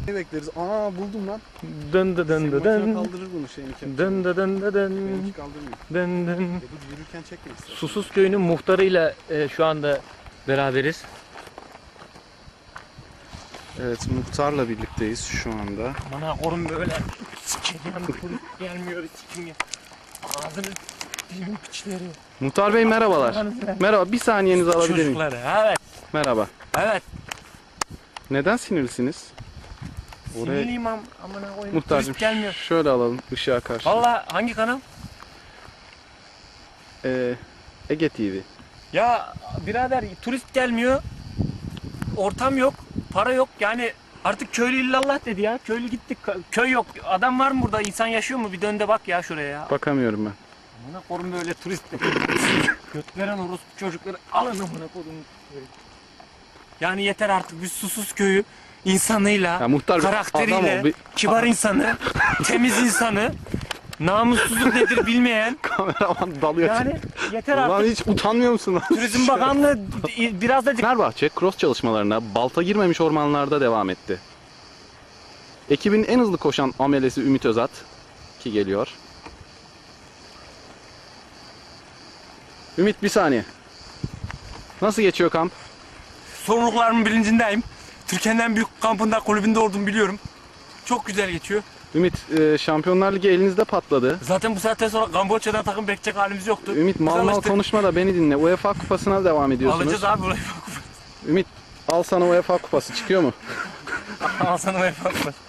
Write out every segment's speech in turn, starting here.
Ne bekleriz? Aa buldum lan. Dın dın dın dın dın. Kaldırır bunu şeyini. Dın dın dın dın dın. Benimki kaldırmıyor. Dın dın. Bu yürürken çekme istersen. Susuz köyünün muhtarıyla şu anda beraberiz. Evet, muhtarla birlikteyiz şu anda. Bana korun böyle. Gelmiyor sikim ya. Ağzını dilim piçleri. Muhtar Bey merhabalar. Merhaba, bir saniyenizi alabilir miyim? Çocukları, evet. Merhaba. Evet. Neden sinirlisiniz? Sinirliyim amına koyayım. Muhtarcığım Turist gelmiyor. şöyle alalım ışığa karşı. Valla hangi kanal? Ege TV. Ya birader turist gelmiyor. Ortam yok. Para yok. Yani artık köylü illallah dedi ya. Köylü gittik. Köy yok. Adam var mı burada? İnsan yaşıyor mu? Bir dön de bak ya şuraya ya. Bakamıyorum ben. Amına korum böyle turist. Götveren orospu çocukları alın amına korum. Yani yeter artık bir susuz köyü insanıyla, Ya muhtar karakteriyle, adam kibar insanı, temiz insanı, namussuzluk nedir bilmeyen. Kameraman dalıyor. Yani yeter Ulan artık. hiç utanmıyor musun lan? Turizm Bakanlığı biraz da Fenerbahçe cross çalışmalarına balta girmemiş ormanlarda devam etti. Ekibin en hızlı koşan amelesi Ümit Özat ki geliyor. Ümit bir saniye. Nasıl geçiyor kamp? sorumluluklarımın bilincindeyim. Türkiye'nin en büyük kampında, kulübünde olduğumu biliyorum. Çok güzel geçiyor. Ümit Şampiyonlar Ligi elinizde patladı. Zaten bu saatten sonra Kamboçya'dan takım bekleyecek halimiz yoktu. Ümit mal mal konuşma da beni dinle. UEFA kupasına devam ediyorsunuz. Alacağız abi UEFA Ümit al sana UEFA kupası çıkıyor mu? Al sana UEFA kupası.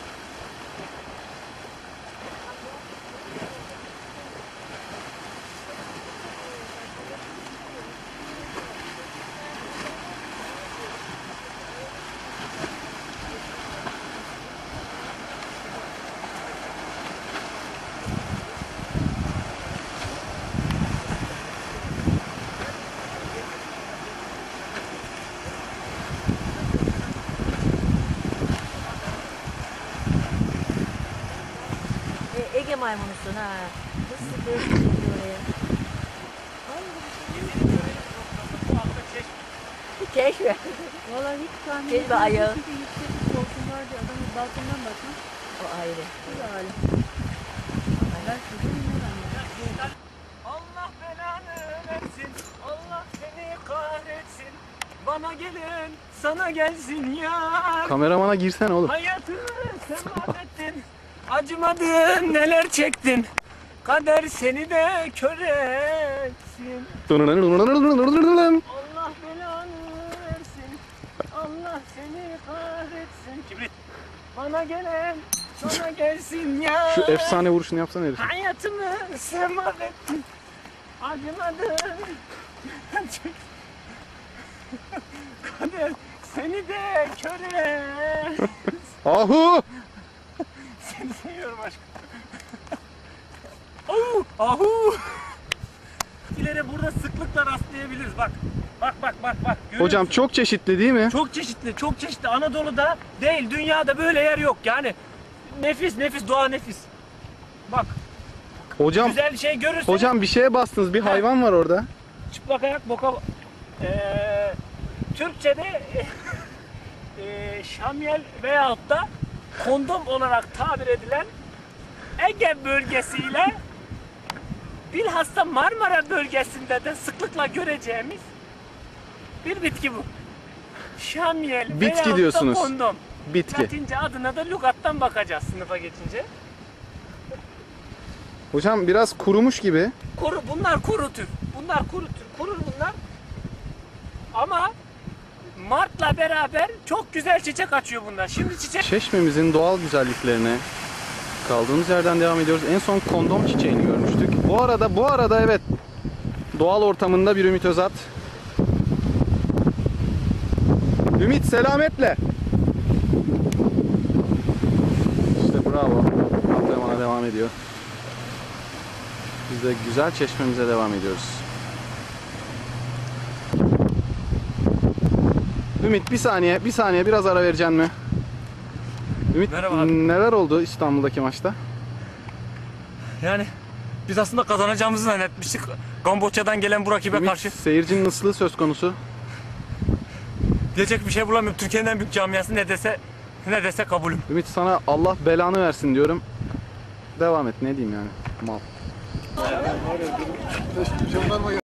Ege maymunusun ha. Nasıl böyle oraya? Keşfe. Valla hiç tahmin Keşfe etmedim. ayağı. Çünkü yüksek bir koltuğum vardı. Adamın balkondan bakmış. O ayrı. Bu da hali. Ben çocuğum ne ben ya? Allah belanı versin, Allah seni kahretsin. Bana gelin, sana gelsin ya. Kameramana girsen oğlum. Hayatını sen mahvettin, acımadın, neler çektin. Kader seni de kör etsin. Allah belanı versin, Allah seni kahretsin. Kibrit. Bana gelen, sana gelsin ya. Şu efsane vuruşunu yapsana herif. Hayatımı sen mahvettin, acımadın. Kader seni de kör etsin. Ahu! Seni seviyorum aşkım. Ahu! Ahu! İleri burada sıklıkla rastlayabiliriz bak. Bak. Görüyor Hocam musun? çok çeşitli değil mi? Çok çeşitli, çok çeşitli. Anadolu'da değil, dünyada böyle yer yok. Yani nefis, doğa nefis. Bak, Hocam güzel şey görürsün. hocam bir şeye bastınız. Bir hayvan var orada. Çıplak ayak boka... Türkçe'de şamyel veyahut da kondom olarak tabir edilen Ege bölgesiyle bilhassa Marmara bölgesinde de sıklıkla göreceğimiz bir bitki bu. Şamyel Bitki veyahut diyorsunuz. da kondom. Bitki. Latince adına da lügattan bakacağız sınıfa geçince. Hocam biraz kurumuş gibi. Bunlar kuru tür. Kurur bunlar. Ama Mart'la beraber çok güzel çiçek açıyor bunlar. Şimdi çiçek... Çeşmemizin doğal güzelliklerine kaldığımız yerden devam ediyoruz. En son kondom çiçeğini görmüştük. Bu arada evet. Doğal ortamında bir Ümit Özat. Ümit selametle. İşte bravo. Antrenmana devam ediyor. Biz de güzel çeşmemize devam ediyoruz. Ümit bir saniye biraz ara vereceksin mi? Ümit Merhaba abi. neler oldu İstanbul'daki maçta? Yani biz aslında kazanacağımızı zannetmiştik. Kamboçya'dan gelen bu rakibe Ümit, karşı. seyircinin ıslığı söz konusu. Diyecek bir şey bulamıyorum. Türkiye'nin en büyük camiası ne dese Ne dese kabulüm. Ümit sana Allah belanı versin diyorum. Devam et, ne diyeyim yani. Mal.